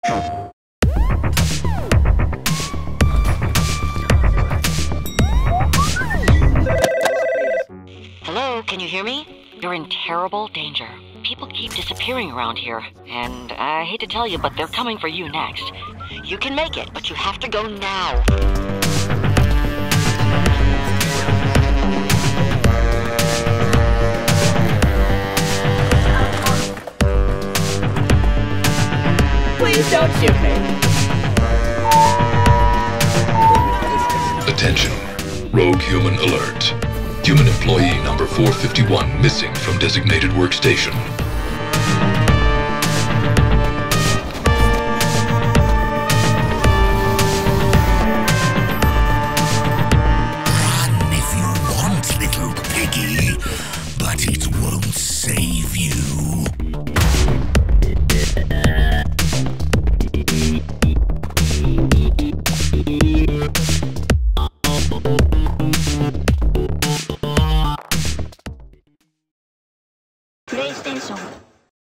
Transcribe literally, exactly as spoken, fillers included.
Hello, can you hear me? You're in terrible danger. People keep disappearing around here, and I hate to tell you, but they're coming for you next. You can make it, but you have to go now. Please don't shoot me. Attention. Rogue human alert. Human employee number four fifty-one missing from designated workstation. Run if you want, little piggy, but it won't save you. PlayStation